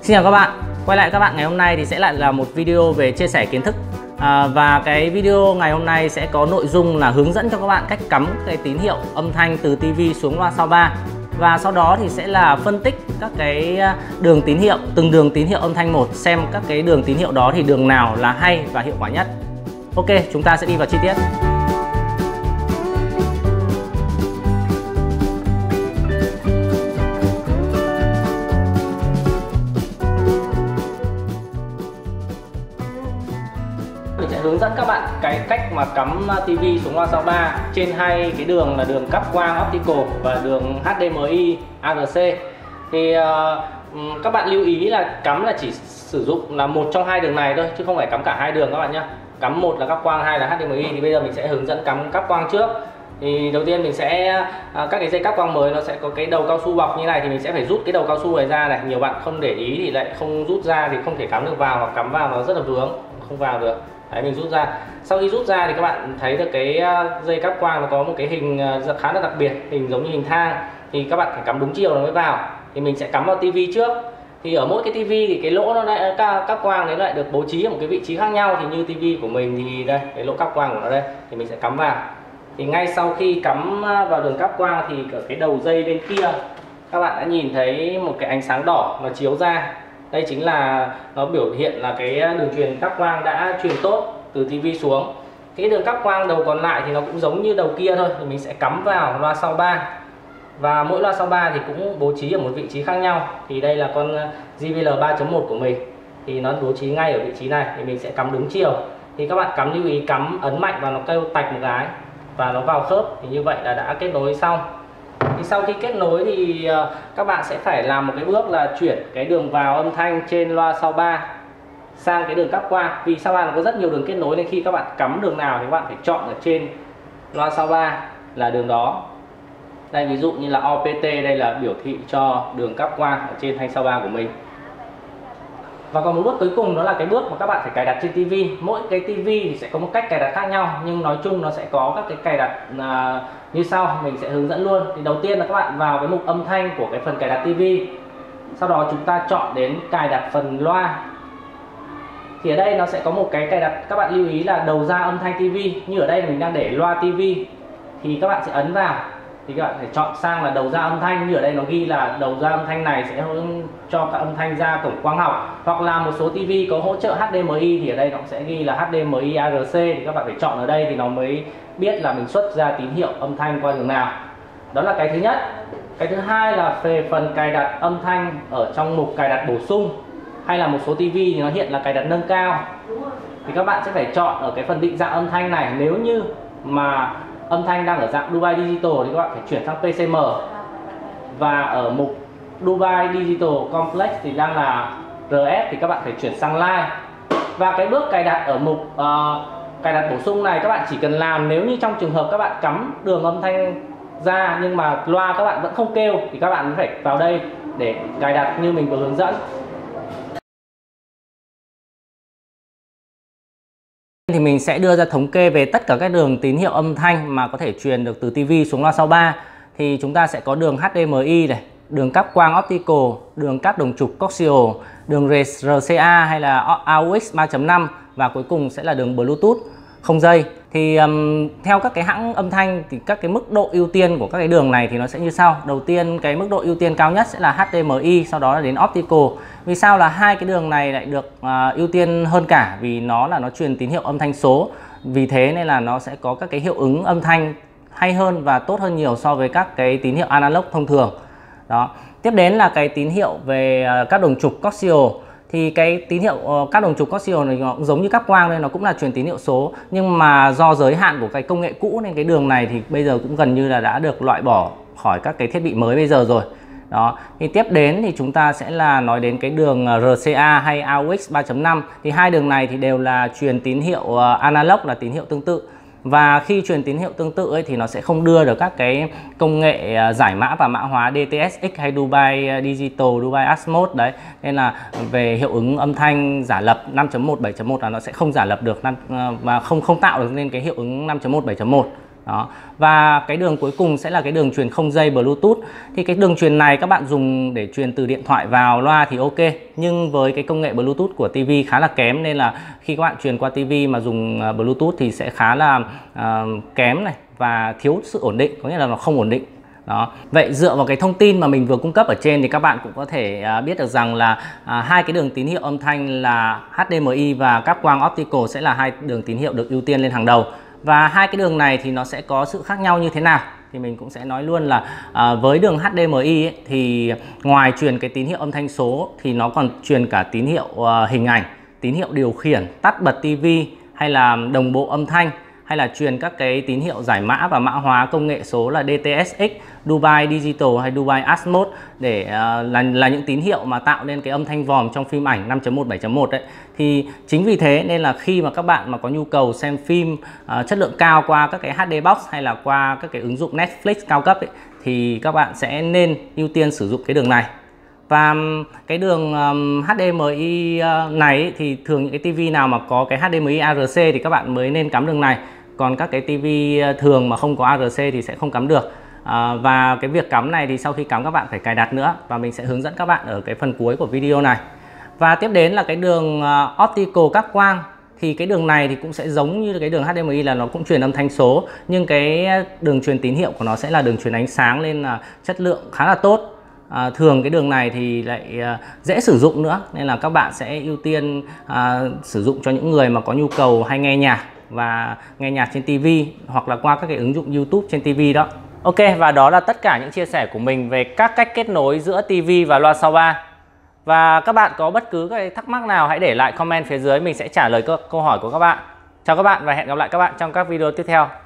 Xin chào các bạn, quay lại các bạn ngày hôm nay thì sẽ lại là một video về chia sẻ kiến thức và cái video ngày hôm nay sẽ có nội dung là hướng dẫn cho các bạn cách cắm cái tín hiệu âm thanh từ TV xuống loa sau ba, và sau đó thì sẽ là phân tích các cái đường tín hiệu, từng đường tín hiệu âm thanh một, xem các cái đường tín hiệu đó thì đường nào là hay và hiệu quả nhất. Ok, chúng ta sẽ đi vào chi tiết. Mình sẽ hướng dẫn các bạn cái cách mà cắm TV xuống loa sau ba trên hai cái đường là đường cáp quang optical và đường HDMI ARC. Thì các bạn lưu ý là cắm là chỉ sử dụng là một trong hai đường này thôi, chứ không phải cắm cả hai đường các bạn nhé. Cắm một là cáp quang, hai là HDMI. Thì bây giờ mình sẽ hướng dẫn cắm cáp quang trước. Thì đầu tiên mình sẽ các cái dây cáp quang mới nó sẽ có cái đầu cao su bọc như này, thì mình sẽ phải rút cái đầu cao su này ra này. Nhiều bạn không để ý thì lại không rút ra thì không thể cắm được vào, hoặc cắm vào nó rất là vướng, không vào được. Đấy, mình rút ra. Sau khi rút ra thì các bạn thấy được cái dây cáp quang nó có một cái hình khá là đặc biệt, hình giống như hình thang. Thì các bạn phải cắm đúng chiều nó mới vào. Thì mình sẽ cắm vào TV trước. Thì ở mỗi cái TV thì cái lỗ nó lại cáp quang đấy lại được bố trí ở một cái vị trí khác nhau. Thì như TV của mình thì đây, cái lỗ cáp quang của nó đây, thì mình sẽ cắm vào. Thì ngay sau khi cắm vào đường cáp quang thì ở cái đầu dây bên kia các bạn đã nhìn thấy một cái ánh sáng đỏ nó chiếu ra. Đây chính là nó biểu hiện là cái đường truyền cáp quang đã truyền tốt từ TV xuống. Cái đường cáp quang đầu còn lại thì nó cũng giống như đầu kia thôi, thì mình sẽ cắm vào loa sau ba. Và mỗi loa sau ba thì cũng bố trí ở một vị trí khác nhau. Thì đây là con JBL 3.1 của mình, thì nó bố trí ngay ở vị trí này, thì mình sẽ cắm đúng chiều. Thì các bạn cắm lưu ý cắm ấn mạnh vào nó kêu tạch một cái và nó vào khớp, thì như vậy là đã kết nối xong. Thì sau khi kết nối thì các bạn sẽ phải làm một cái bước là chuyển cái đường vào âm thanh trên loa sau ba sang cái đường cáp quang. Vì sau ba nó có rất nhiều đường kết nối nên khi các bạn cắm đường nào thì các bạn phải chọn ở trên loa sau ba là đường đó. Đây, ví dụ như là OPT, đây là biểu thị cho đường cáp quang ở trên thanh sau ba của mình. Và còn một bước cuối cùng đó là cái bước mà các bạn phải cài đặt trên TV. Mỗi cái TV thì sẽ có một cách cài đặt khác nhau, nhưng nói chung nó sẽ có các cái cài đặt như sau, mình sẽ hướng dẫn luôn. Thì đầu tiên là các bạn vào cái mục âm thanh của cái phần cài đặt TV. Sau đó chúng ta chọn đến cài đặt phần loa. Thì ở đây nó sẽ có một cái cài đặt, các bạn lưu ý là đầu ra âm thanh TV. Như ở đây mình đang để loa TV thì các bạn sẽ ấn vào. Thì các bạn phải chọn sang là đầu ra âm thanh. Như ở đây nó ghi là đầu ra âm thanh này sẽ cho các âm thanh ra cổng quang học. Hoặc là một số TV có hỗ trợ HDMI thì ở đây nó sẽ ghi là HDMI ARC. Thì các bạn phải chọn ở đây thì nó mới biết là mình xuất ra tín hiệu âm thanh qua đường nào. Đó là cái thứ nhất. Cái thứ hai là về phần cài đặt âm thanh ở trong mục cài đặt bổ sung. Hay là một số TV thì nó hiện là cài đặt nâng cao. Thì các bạn sẽ phải chọn ở cái phần định dạng âm thanh này. Nếu như mà âm thanh đang ở dạng Dubai Digital thì các bạn phải chuyển sang PCM. Và ở mục Dubai Digital Complex thì đang là RF thì các bạn phải chuyển sang Live. Và cái bước cài đặt ở mục cài đặt bổ sung này các bạn chỉ cần làm nếu như trong trường hợp các bạn cắm đường âm thanh ra nhưng mà loa các bạn vẫn không kêu thì các bạn phải vào đây để cài đặt như mình vừa hướng dẫn. Thì mình sẽ đưa ra thống kê về tất cả các đường tín hiệu âm thanh mà có thể truyền được từ TV xuống loa sau ba. Thì chúng ta sẽ có đường HDMI này, đường cáp quang optical, đường cáp đồng trục coaxial, đường RCA hay là AUX 3.5 và cuối cùng sẽ là đường Bluetooth không dây. Thì theo các cái hãng âm thanh thì các cái mức độ ưu tiên của các cái đường này thì nó sẽ như sau. Đầu tiên cái mức độ ưu tiên cao nhất sẽ là HDMI, sau đó là đến optical. Vì sao là hai cái đường này lại được ưu tiên hơn cả? Vì nó truyền tín hiệu âm thanh số. Vì thế nên là nó sẽ có các cái hiệu ứng âm thanh hay hơn và tốt hơn nhiều so với các cái tín hiệu analog thông thường. Đó. Tiếp đến là cái tín hiệu về các đồng trục coaxial. Thì cái tín hiệu các đồng trục coaxial này nó cũng giống như cáp quang nên nó cũng là truyền tín hiệu số, nhưng mà do giới hạn của cái công nghệ cũ nên cái đường này thì bây giờ cũng gần như là đã được loại bỏ khỏi các cái thiết bị mới bây giờ rồi. Đó. Thì tiếp đến thì chúng ta sẽ là nói đến cái đường RCA hay AUX 3.5. Thì hai đường này thì đều là truyền tín hiệu analog, là tín hiệu tương tự. Và khi truyền tín hiệu tương tự ấy, thì nó sẽ không đưa được các cái công nghệ giải mã và mã hóa DTS:X hay Dubai Digital, Dubai Atmos đấy. Nên là về hiệu ứng âm thanh giả lập 5.1, 7.1 là nó sẽ không giả lập được và không tạo được nên cái hiệu ứng 5.1, 7.1. Đó. Và cái đường cuối cùng sẽ là cái đường truyền không dây Bluetooth. Thì cái đường truyền này các bạn dùng để truyền từ điện thoại vào loa thì ok, nhưng với cái công nghệ Bluetooth của TV khá là kém, nên là khi các bạn truyền qua TV mà dùng Bluetooth thì sẽ khá là kém này, và thiếu sự ổn định, có nghĩa là nó không ổn định. Đó. Vậy dựa vào cái thông tin mà mình vừa cung cấp ở trên thì các bạn cũng có thể biết được rằng là hai cái đường tín hiệu âm thanh là HDMI và cáp quang optical sẽ là hai đường tín hiệu được ưu tiên lên hàng đầu. Và hai cái đường này thì nó sẽ có sự khác nhau như thế nào thì mình cũng sẽ nói luôn là với đường HDMI ấy, thì ngoài truyền cái tín hiệu âm thanh số thì nó còn truyền cả tín hiệu hình ảnh, tín hiệu điều khiển, tắt bật TV hay là đồng bộ âm thanh, hay là truyền các cái tín hiệu giải mã và mã hóa công nghệ số là DTS:X, Dolby Digital hay Dolby Atmos để là những tín hiệu mà tạo nên cái âm thanh vòm trong phim ảnh 5.1, 7.1 đấy. Thì chính vì thế nên là khi mà các bạn mà có nhu cầu xem phim chất lượng cao qua các cái HD Box hay là qua các cái ứng dụng Netflix cao cấp ấy, thì các bạn sẽ nên ưu tiên sử dụng cái đường này. Và cái đường HDMI này ấy, thì thường những cái TV nào mà có cái HDMI ARC thì các bạn mới nên cắm đường này. Còn các cái TV thường mà không có ARC thì sẽ không cắm được. Và cái việc cắm này thì sau khi cắm các bạn phải cài đặt nữa, và mình sẽ hướng dẫn các bạn ở cái phần cuối của video này. Và tiếp đến là cái đường optical cáp quang. Thì cái đường này thì cũng sẽ giống như cái đường HDMI là nó cũng truyền âm thanh số, nhưng cái đường truyền tín hiệu của nó sẽ là đường truyền ánh sáng, nên là chất lượng khá là tốt. Thường cái đường này thì lại dễ sử dụng nữa, nên là các bạn sẽ ưu tiên sử dụng cho những người mà có nhu cầu hay nghe nhạc và nghe nhạc trên TV hoặc là qua các cái ứng dụng YouTube trên TV đó. Ok, và đó là tất cả những chia sẻ của mình về các cách kết nối giữa TV và loa sau ba. Và các bạn có bất cứ cái thắc mắc nào hãy để lại comment phía dưới, mình sẽ trả lời câu hỏi của các bạn. Chào các bạn và hẹn gặp lại các bạn trong các video tiếp theo.